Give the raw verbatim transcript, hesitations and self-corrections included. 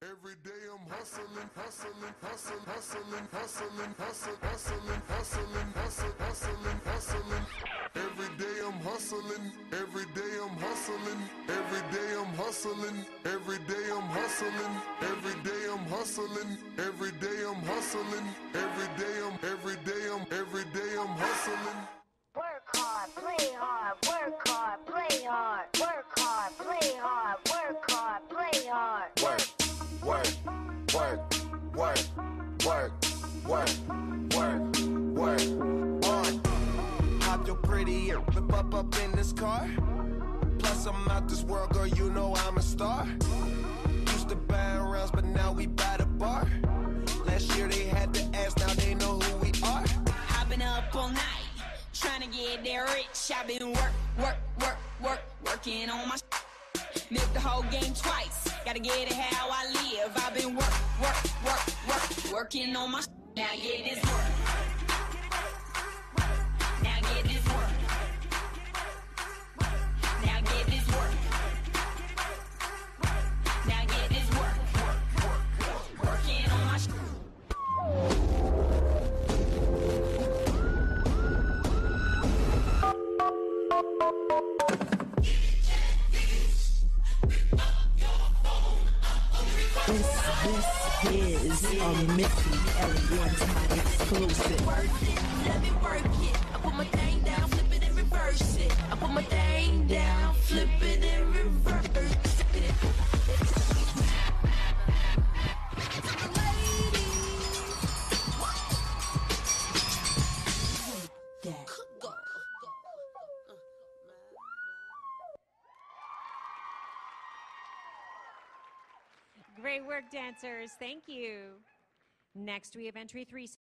Every day I'm hustling, hustling, hustling, hustling, hustling, hustling, hustling, hustling, hustling, hustling, hustling. Every day I'm hustling, every day I'm hustling, every day I'm hustling, every day I'm hustling, every day I'm hustling, every day I'm hustling, every day I'm, every day I'm, every day I'm hustling. Work hard, play hard, work hard, play hard, work hard, play hard, work hard, play hard. Work, work, work, work, work, work, work, work, on. Hop your pretty and whip up up in this car. Plus I'm out this world, girl, you know I'm a star. Used to buy rounds, but now we buy the bar. Last year they had to ask, now they know who we are. I've been up all night, trying to get there rich. I've been work, work, work, work, working on my sh- Lived the whole game twice, gotta get it how I live. I've been work, work, work, work, working on my sh- Now get this work. Now get this work. Now get this work. Now get this work. Work, work, work, working on my sh- This, this is a Missy Elliott exclusive. Work it, let me work it. I put my thing down, flip it and reverse it. I put my thing down, flip it and reverse it. Great work, dancers. Thank you. Next, we have entry three.